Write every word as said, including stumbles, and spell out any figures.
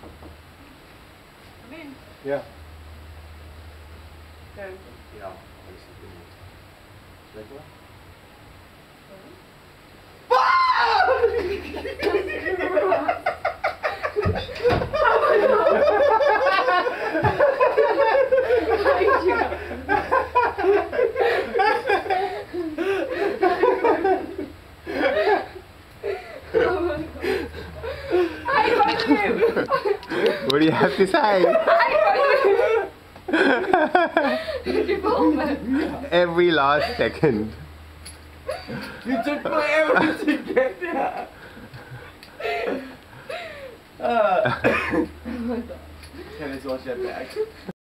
Come in. Yeah. Go. Yeah. Regular? What do you have to say? Every last second. You took forever to get that. Uh, oh my god. Can I wash that back?